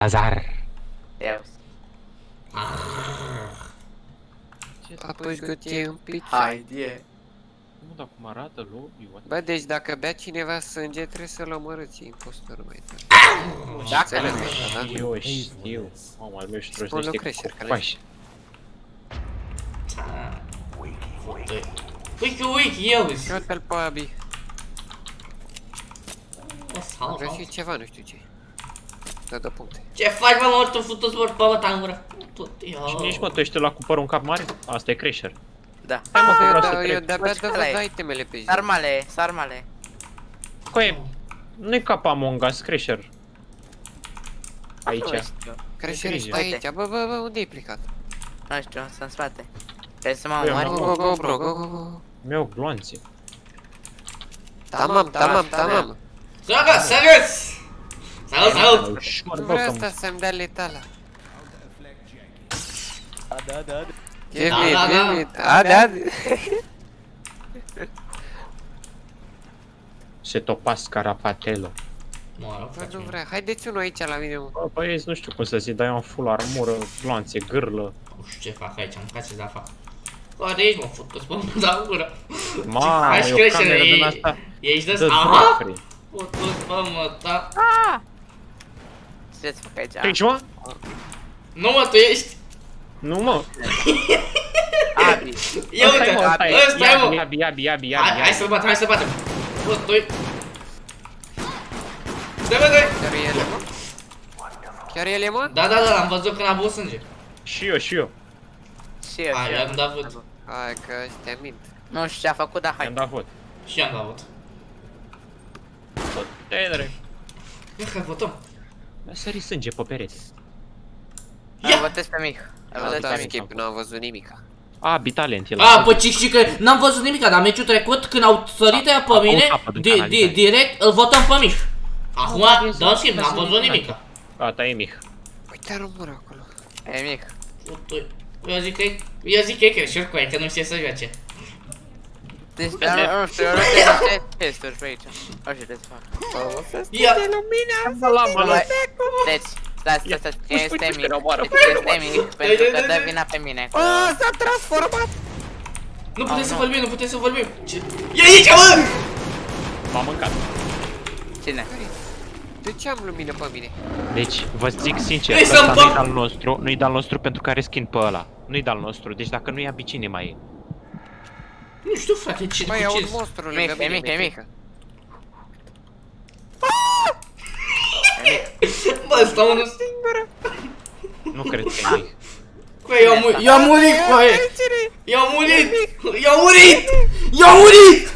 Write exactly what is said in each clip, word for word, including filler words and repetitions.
Lazar. Eu. Atunci gătie un pic. Haide. Nu, dar cum arată lobby? Bă, deci dacă bea cineva sânge, trebuie să-l omorâți impostorul mai tare. Dacă nu Eu știu. Mamă, al meu și Spun troșnește Lucreșer, că copași. Wiki, wiki, eu zi. Uite-l pe Abi. Am Vreau și ceva, nu știu ce. Să dă puncte. Ce faci, mă, mă, tu futu-ți mă, bă, ta în gură. Cine ești, mă, tu ești la cu părul în cap mare? Asta e Crasher. Da. Hai, mă, că vreau să Eu trec. de-abia Bă, dă ăla e. văd itemele pe zi. Sarmale, sarmale. Coe, nu-i ca pe Among Us, Crasher. Aici. Nu știu. Creștere grijă. stă aici. Bă, bă, bă, unde ai plecat? Nu știu, sunt în spate. Trebuie să mă Băi, omoari. am- Go, go, go, bro, go, go, go. Mi-au glonțe. Tamam, tamam, tamam. Salut, salut! Salut, salut! Ușor, Nu bă, vreau că asta să-mi dea letala. Da, da, da. Give Da, me, da, give da. me. A, da. se topas carapatelo. Mă rog, Bă, nu facem. vrea. Haideți unul aici la mine, mă. Bă, băieți, nu știu cum să zic, dar eu am full armură, glonțe, gârlă. Nu știu ce fac aici, am ca ce da fac. Care ești, mă, fut, că spun da în gură. Ma, Hai și e o creștere, cameră din e- asta. Ești Dă de aha! drofri. Futu-ți, bă, mă, ta. Ce-ți fac aici? Treci, mă? Nu, mă, tu ești. Nu, mă. Abi. Ia Ăsta-i, uite, mă, ăsta e. ăsta e, mă. Iabi, iabi, iabi, iabi, Hai, hai iabi. să-l batem, hai să-l batem. Bă, doi. Dă, bă, doi. Chiar ele, mă? Chiar ele, mă? Da, da, da, l-am văzut când a băut sânge. Și eu, și eu. Și eu, Hai, și i-am eu. dat vot. Hai că ăstea mint. Nu știu ce a făcut, dar I-am hai. dat vot. Și eu am dat vot. Bă, te-ai drept. Ia, hai, votăm. Mi-a sărit sânge pe perete. Îl Ia! votez pe Mich. Îl Am votez dat pe Mich. skip, n-am văzut nimica. A, bitalent e la A, fel. păi știi că n-am văzut nimic, dar meciul trecut, când au sărit aia pe Acum mine, capă din di, di, canalizare. direct îl votăm pe Mich. Acum, dă schimb, n-am văzut nimic. Gata, e mic. Uite armură acolo. E Mich. Eu zic că e, eu zic că e Crasher cu aia, că nu știe să joace. Deci, dar nu nu știu, eu nu știu ce testuri pe aici. Nu știu ce să fac. Ia! Deci, stai, stai, stai, cine este puși, Mich? puși, omoară. Deci, cine este Mich? Pentru că dă vina pe mine. A, s-a transformat! Nu putem să vorbim, nu putem să vorbim. Ce? E aici, mă! M-a mâncat. Cine? De ce am lumină pe mine? Deci, vă zic sincer, Vrei să-mi ăsta nu-i bag- de-al nostru, nu-i de-al nostru pentru că are skin pe ăla. Nu-i de-al nostru, deci dacă nu ia bicine mai e. Nu știu, frate, ce Băi, cu au un ce? monstru Mic, lângă e mine. mic, e mic. Bă, stau unul... Nu cred că e mic. Bă, eu am murit, eu am murit, bă! Eu am murit! Eu am murit! Eu am murit!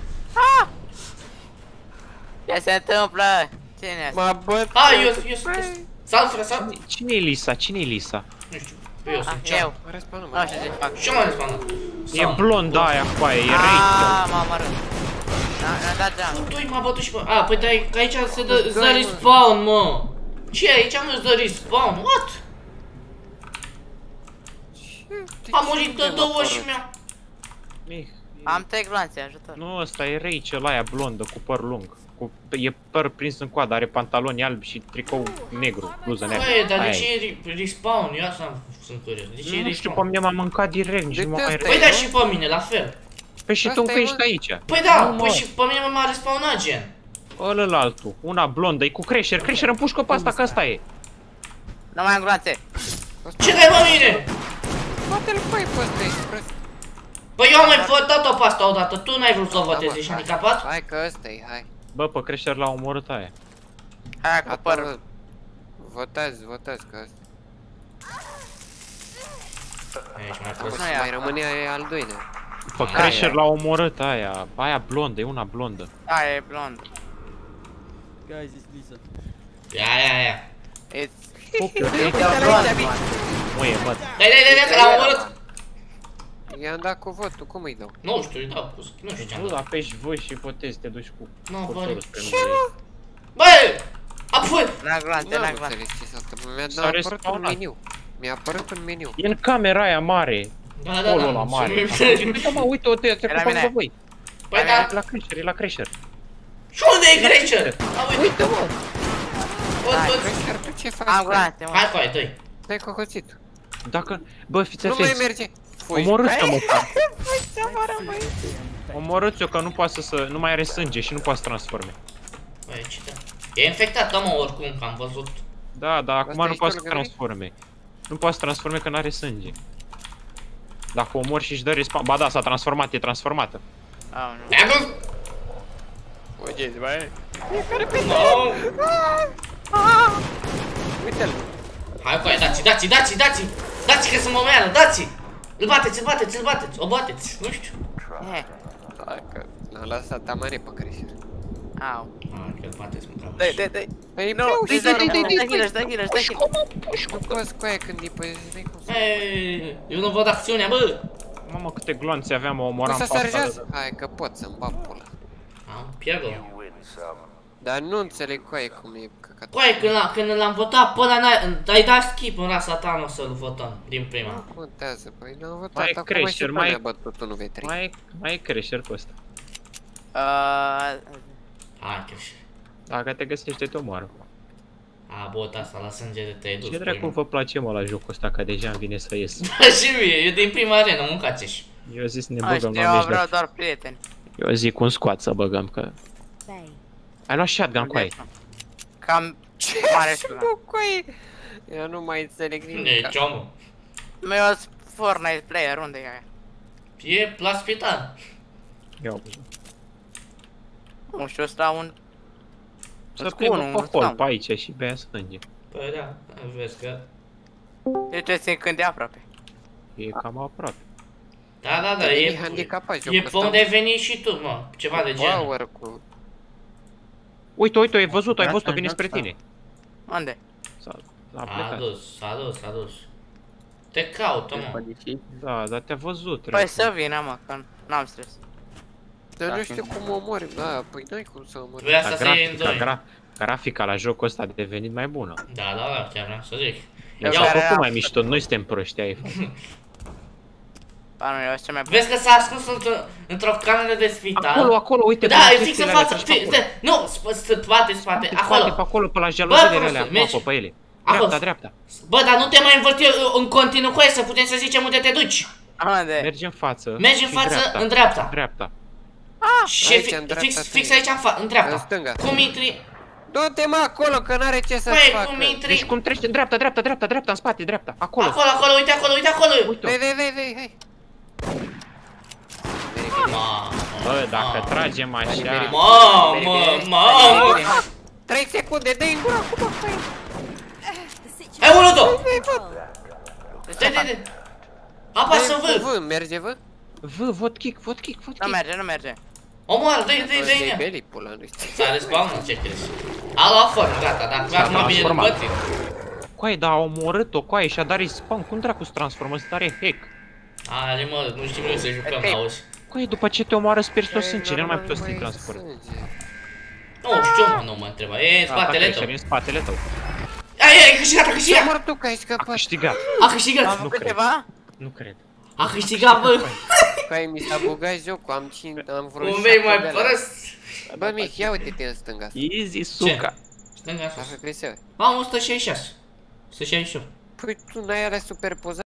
Ce se întâmplă? Cine e asta? M-a bătut. A, eu, eu sunt... Salt, frate, salt! Cine e Lisa? Cine e Lisa? Nu știu, eu Ah, sunt cea. eu. Respawnă, Nu mă. știu ce fac. Ce m-a respawnat? E blonda aia cu aia, e Rachel. Aaaa, m-am omorât. Mi-a dat jump. Doi m-a bătut și pe... A, păi dai, că aici se dă, îți dă respawn, mă! Ce, aici nu îți dă respawn? What? A murit de două și mi-a... Mic. Am trei gloanțe, ajutor. Nu, ăsta e Rachel, aia blondă, cu păr lung. Cu, e păr prins în coadă, are pantaloni albi și tricou negru, bluză neagră. Băi, dar de Aia ce e. e re- respawn? Eu asta sunt curios. De ce e Nu știu, pe respawn? mine m-a mâncat direct, nici De nu m-a ce mai asta Păi e? da, și pe mine, la fel. Păi și tu Asta încă e, ești mă. aici. Păi da, Nu, păi mă. și pe mine m-a respawnat, gen. Ălălaltul, una blondă, e cu Crasher, Crasher împușcă pe asta, că asta e. Nu mai am gloanțe. Ce dai pe mine? Poate-l pui pe ăsta, ești prost. Păi eu am mai votat-o pe asta odată, tu n-ai vrut să o Da, votezi, mă, ești hai. handicapat? Hai că ăsta e, hai. Bă, pe Crasher l-a omorât aia. Hai cu Gata, părul. mă. Votați, votați că ăsta. Aici mai O prost. să Nu e mai asta. rămâne al doilea. Pe Crasher l-a omorât aia. Aia blondă, e una blondă. Da, e blond. Guys, it's Lisa. Ia, ia, ia. It's... Fuck you, E blond, man. Măie, mă. Dai, dai, dai, dai, că l-am omorât. I-am dat cu votul, cum îi dau? Nu știu, îi dau, pus, nu știu ce am Nu, dat. apeși voi și votezi, te duci cu Nu, cursorul bă. spre Ce, mine. mă? Băi! Apoi! N-am gloanțe, N-am n-am gloanțe. înțeles ce s-a întâmplat. Mi-a S-a dat apărut un respawnat. meniu. Mi-a apărut un meniu. E în camera aia mare. Da, da, Acolo da. la mare. Și- Uite mă, uite, o te trecut Era pe mine. lângă voi. Păi E da. la Crasher, e la Crasher. Și unde e Crasher? A, uite. Uite, mă! Poți, Hai, poți. Creșter, tu ce faci? Am granate, mă. Hai cu aia, doi. Dai cocoțitul. Dacă... Bă, fiți Nu mai atenți. merge. Fugi. Omorâți-o măcar. Omorâți-o că nu poate să, să... Nu mai are sânge și nu poate să transforme. Băi, ce da. E infectat, da, mă, oricum, că am văzut. Da, dar acum Asta nu ești poate să lângă noi? transforme. Nu poate să transforme că n-are sânge. Dacă o omori și își dă respawn... Ba da, s-a transformat, e transformată. Au, nu. Mi-a dus! Fugiți, băi. No! Uite-l. Hai cu aia, dați, dați, dați, dați! Dați că să mă meară, dați! Îl bateți, îl bateți, îl bateți, o bateți, nu știu. Eh, Dacă l-a lăsat amare pe Creșter. au. Ah, că îl bateți, mă, Dai, dai, dai. Păi, Nu, dai, dai, dai, dai, dai, healers, dai, healers, dai, healers. Nu poți cu aia când îi păi, n-ai cum să... Ei, eu nu văd acțiunea, bă! Mamă, câte glonțe aveam, o Nu omoram să pe asta. sarjează? Hai că pot să-mi bag pula. Am pierdut. Dar nu înțeleg cu aia cum e căcat. Păi, când l-am, când l-am votat pe ăla, n-ai, ai dat skip în rasa ta, nu o să-l votăm din prima. Nu contează, păi n-am votat. Mai e Acum Creșter, și pe mai e- mea bătut unu v trei. Mai e, mai e creșter pe ăsta. Uh, Hai, că și... Dacă te găsește, te omoară. A, bot asta, la sânge de te-ai dus. Ce dracu vă place, mă, la jocul ăsta, că deja îmi vine să ies. Bă, și mie, eu din prima arenă, mâncați-și. Eu zic să ne a, băgăm știu, la eu meci, vreau dar doar prieteni. eu zic un squat să băgăm, că... Ai luat shotgun cu ai. Cam mare și Nu cu aia. Eu nu mai înțeleg nimic. Deci, omul. Mă, eu sunt Fortnite player, unde e aia? E la spital. Iau. Nu știu, ăsta un... Să Îți plimbă cu unul, pe îți hol, dau. pe aici și bea sânge. Păi da, vezi că... Eu trebuie să-i când de aproape. E cam aproape. Da, da, da, E e... handicapat E jocul pe ăsta. unde ai venit și tu, mă, ceva de genul. Power cu... Uite, uite, ai văzut-o, ai Gata, văzut-o, vine gata. spre tine. Unde? S-a a S-a plecat. dus, s-a dus, s-a dus. Te caută, mă. Da, dar te-a văzut, Păi dracu. să vină, mă, că n-am stres. Dar nu știu cum omori. Da, păi n-ai cum să omori. Vrea Dar să se iei în grafica, doi. gra, grafica la jocul ăsta a devenit mai bună. Da, da, da, chiar vreau să zic. Eu Eu s-au care făcut am- mai mișto, noi suntem proști, ai Ba nu, eu sunt cel mai bun. Vezi că s-a ascuns într-o- într-o cameră de spital. Acolo, acolo, uite, Da, pe e fix chestiile în alea, față, treci pe fix, acolo. de- nu, sp- spate, spate, Pe acolo. Pe acolo, pe la jaluzele Bă, alea, prost, acolo, mergi. pe ele. Acolo. Dreapta, dreapta. Bă, dar nu te mai învârti eu în continuu cu aia, să putem să zicem unde te duci. Unde? Mergi în față. Mergi în și față, dreapta. în dreapta. Dreapta. Și aici, fi- în dreapta fix, ta fix e. aici în, fa- în dreapta. În stânga. Cum intri? Du-te mă acolo, că n-are ce să Băi, facă. cum Deci intri? cum treci în dreapta, dreapta, dreapta, dreapta, în spate, dreapta. Acolo. Acolo, acolo, uite acolo, uite acolo. Uite-o. Vei, vei, vei, vei, hai. Mamă, Bă, dacă mamă. tragem așa... Mamă, mamă. trei secunde, dă-i în gura acum. Hai unul Stai, stai, stai. Apasă V. V, merge V? V, vot kick, vot kick, vot Nu kick. merge, nu merge. Omoară, dă-i, dă-i, Dă-i dă-i. belly pula, nu știu. S-a respawnat, ce crezi? A luat formă, gata, dar S-a acum bine transformat. după Coaie, dar a omorât-o, coaie, și-a dat respawn. Cum dracu se transformă? Să are hack. Ale, mă, nu știm noi să jucăm, Ok. auzi. Coaie, după ce te omoară, speri tot Păi, sângele, nu mai poți să te mai transformi. sânge. Nu știu, mă, nu mă întreba, e în Da, spatele Creșter, tău. e în spatele tău. Ai, ai, câștigat, a Ce câștigat! mor tu că ai A scăpat? câștigat. A Am câștigat! Nu făcut cred. ceva? Nu cred. A câștigat, bă! Că ai mi s-a bugat jocul, am cinci, am vreo Cum vei mai șapte de alea. părăs? Bă, Mich, ia uite-te în stânga. Easy, suca. Stânga sus. Așa trebuie să... Am o sută șaizeci și șase. o sută șaizeci și opt. Păi tu n-ai alea superpozate?